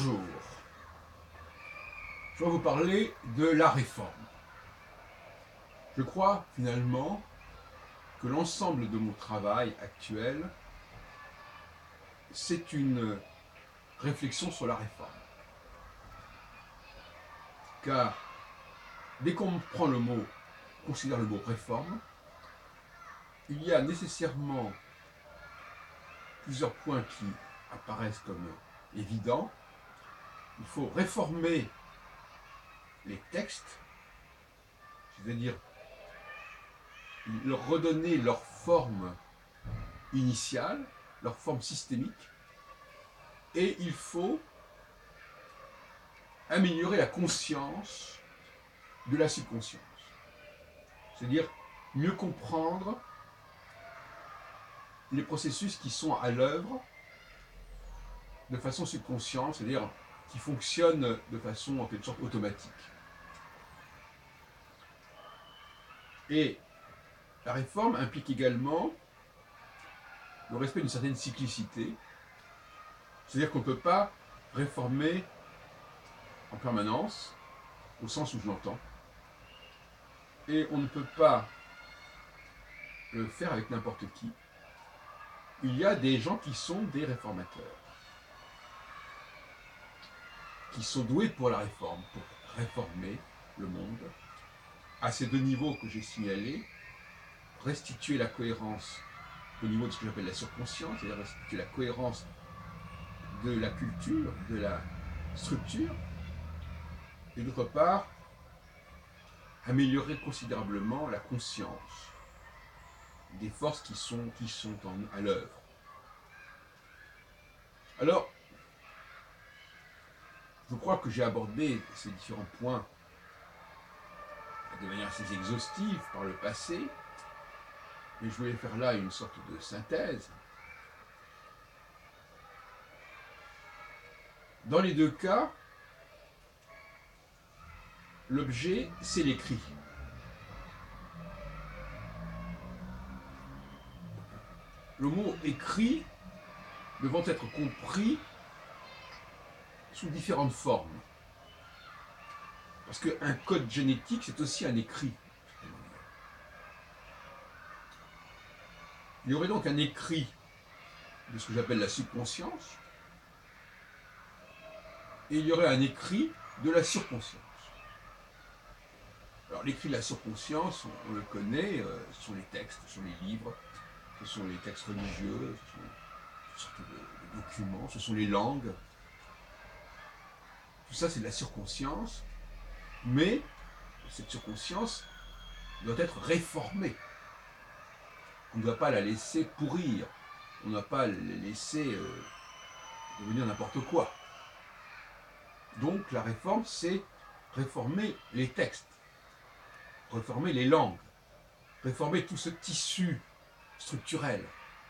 Bonjour, je vais vous parler de la réforme. Je crois finalement que l'ensemble de mon travail actuel, c'est une réflexion sur la réforme. Car dès qu'on prend le mot, considère le mot réforme, il y a nécessairement plusieurs points qui apparaissent comme évidents. Il faut réformer les textes, c'est-à-dire leur redonner leur forme initiale, leur forme systémique, et il faut améliorer la conscience de la subconscience. C'est-à-dire mieux comprendre les processus qui sont à l'œuvre de façon subconsciente, c'est-à-dire qui fonctionnent de façon en quelque sorte automatique. Et la réforme implique également le respect d'une certaine cyclicité, c'est-à-dire qu'on ne peut pas réformer en permanence, au sens où je l'entends, et on ne peut pas le faire avec n'importe qui. Il y a des gens qui sont des réformateurs, qui sont doués pour la réforme, pour réformer le monde, à ces deux niveaux que j'ai signalés, restituer la cohérence au niveau de ce que j'appelle la surconscience, c'est-à-dire restituer la cohérence de la culture, de la structure, et d'autre part, améliorer considérablement la conscience des forces qui sont à l'œuvre. Alors, je crois que j'ai abordé ces différents points de manière assez exhaustive par le passé, mais je voulais faire là une sorte de synthèse. Dans les deux cas, l'objet, c'est l'écrit. Le mot écrit devant être compris sous différentes formes. Parce qu'un code génétique, c'est aussi un écrit. Il y aurait donc un écrit de ce que j'appelle la subconscience, et il y aurait un écrit de la surconscience. Alors l'écrit de la surconscience, on le connaît, ce sont les textes, ce sont les livres, ce sont les textes religieux, ce sont toutes sortes de documents, ce sont les langues. Tout ça, c'est de la surconscience, mais cette surconscience doit être réformée. On ne doit pas la laisser pourrir, on ne doit pas la laisser devenir n'importe quoi. Donc la réforme, c'est réformer les textes, réformer les langues, réformer tout ce tissu structurel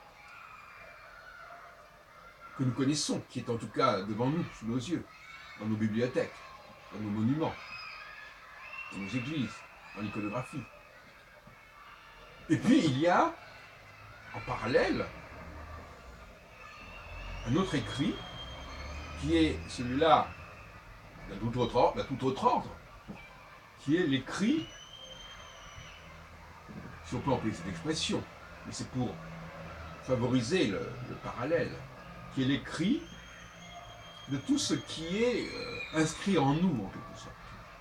que nous connaissons, qui est en tout cas devant nous, sous nos yeux, dans nos bibliothèques, dans nos monuments, dans nos églises, dans l'iconographie. Et puis il y a, en parallèle, un autre écrit, qui est celui-là d'un tout autre ordre, qui est l'écrit, si on peut employer cette expression, mais c'est pour favoriser le parallèle, qui est l'écrit de tout ce qui est inscrit en nous, en quelque sorte.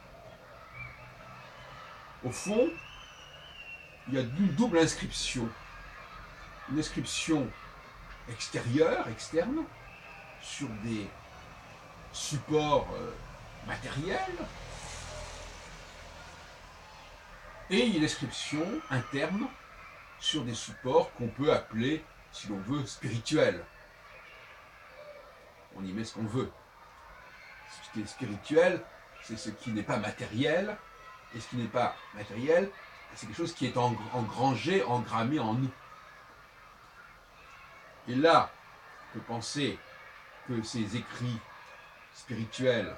Au fond, il y a une double inscription. Une inscription extérieure, externe, sur des supports matériels, et une inscription interne sur des supports qu'on peut appeler, si l'on veut, spirituels. On y met ce qu'on veut. Ce qui est spirituel, c'est ce qui n'est pas matériel, et ce qui n'est pas matériel, c'est quelque chose qui est engrangé, engrammé en nous. Et là, on peut penser que ces écrits spirituels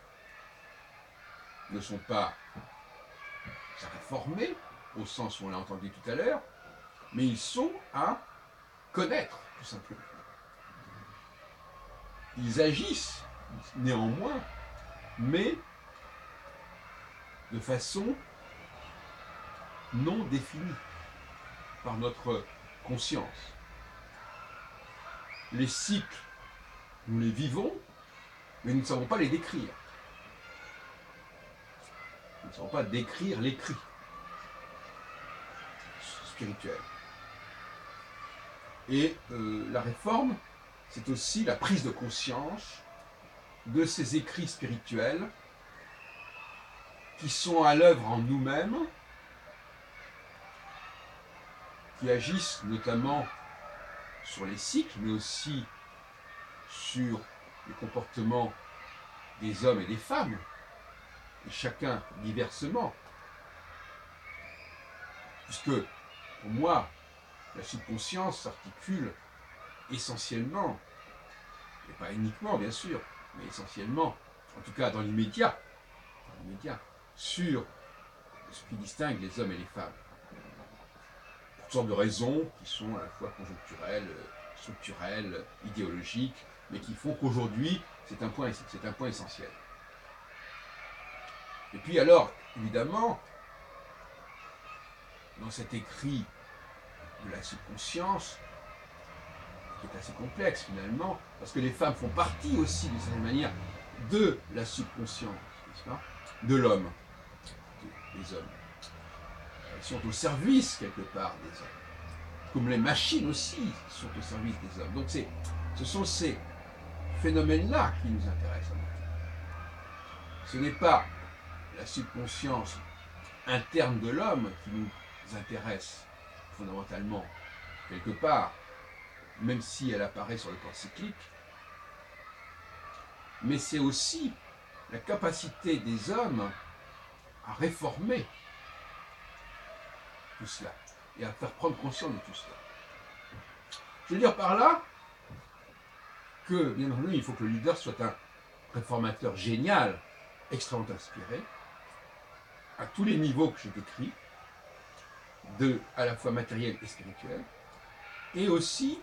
ne sont pas réformés, au sens où on l'a entendu tout à l'heure, mais ils sont à connaître, tout simplement. Ils agissent néanmoins, mais de façon non définie par notre conscience. Les cycles, nous les vivons, mais nous ne savons pas les décrire. Nous ne savons pas décrire l'écrit spirituel. Et la réforme, c'est aussi la prise de conscience de ces écrits spirituels qui sont à l'œuvre en nous-mêmes, qui agissent notamment sur les cycles, mais aussi sur les comportements des hommes et des femmes, et chacun diversement. Puisque, pour moi, la subconscience s'articule essentiellement, et pas uniquement bien sûr, mais essentiellement, en tout cas dans l'immédiat, sur ce qui distingue les hommes et les femmes. Pour toutes sortes de raisons qui sont à la fois conjoncturelles, structurelles, idéologiques, mais qui font qu'aujourd'hui, c'est un point essentiel. Et puis alors, évidemment, dans cet écrit de la subconscience, qui est assez complexe finalement, parce que les femmes font partie aussi, d'une certaine manière, de la subconscience, n'est-ce pas, de l'homme, des hommes. Elles sont au service, quelque part, des hommes. Comme les machines aussi sont au service des hommes. Donc ce sont ces phénomènes-là qui nous intéressent avant tout. Ce n'est pas la subconscience interne de l'homme qui nous intéresse fondamentalement, quelque part, même si elle apparaît sur le plan cyclique, mais c'est aussi la capacité des hommes à réformer tout cela et à faire prendre conscience de tout cela. Je veux dire par là que, bien entendu, il faut que le leader soit un réformateur génial, extrêmement inspiré, à tous les niveaux que j'ai décrits, à la fois matériel et spirituel, et aussi,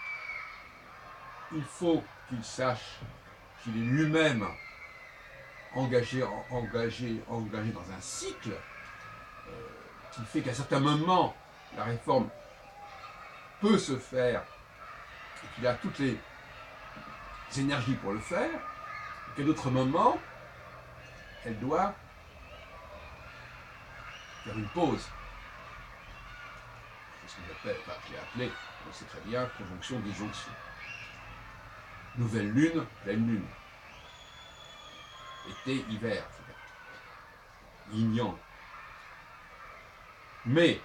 il faut qu'il sache qu'il est lui-même engagé dans un cycle qui fait qu'à certains moments, la réforme peut se faire et qu'il a toutes les énergies pour le faire, et qu'à d'autres moments, elle doit faire une pause. C'est ce que je l'ai appelé, on sait très bien, conjonction, disjonction. Nouvelle lune, pleine lune. Été, hiver, yin-yang. Mais,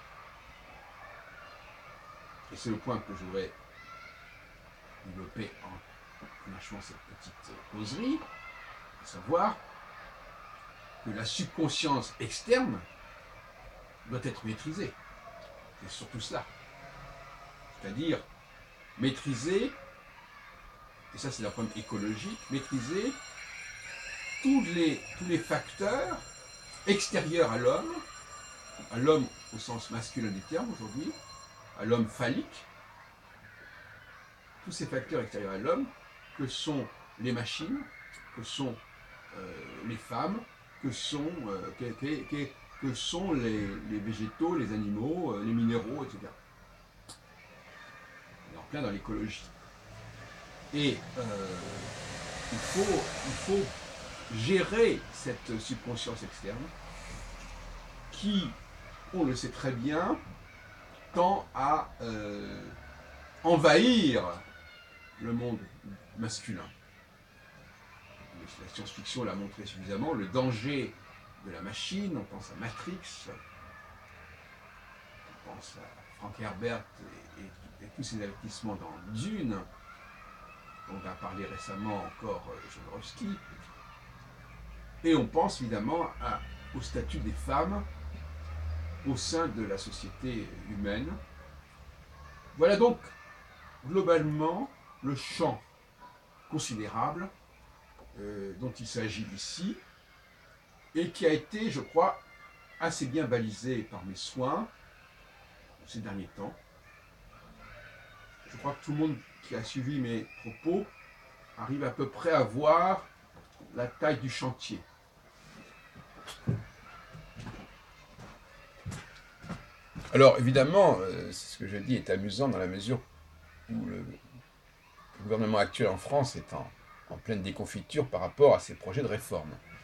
et c'est le point que je voudrais développer en achevant cette petite causerie, à savoir que la subconscience externe doit être maîtrisée. C'est surtout cela. C'est-à-dire maîtriser, et ça c'est d'un point de vue écologique, maîtriser tous les facteurs extérieurs à l'homme au sens masculin du terme aujourd'hui, à l'homme phallique, tous ces facteurs extérieurs à l'homme, que sont les machines, que sont les femmes, que sont les végétaux, les animaux, les minéraux, etc. On est en plein dans l'écologie. Et il faut gérer cette subconscience externe qui, on le sait très bien, tend à envahir le monde masculin. La science-fiction l'a montré suffisamment, le danger de la machine, on pense à Matrix, on pense à Frank Herbert et tous ses investissements dans Dune, dont a parlé récemment encore Jodorowsky, et on pense évidemment au statut des femmes au sein de la société humaine. Voilà donc globalement le champ considérable dont il s'agit ici, et qui a été, je crois, assez bien balisé par mes soins ces derniers temps. Je crois que tout le monde qui a suivi mes propos arrive à peu près à voir la taille du chantier. Alors évidemment, ce que je dis est amusant dans la mesure où le gouvernement actuel en France est en pleine déconfiture par rapport à ses projets de réforme.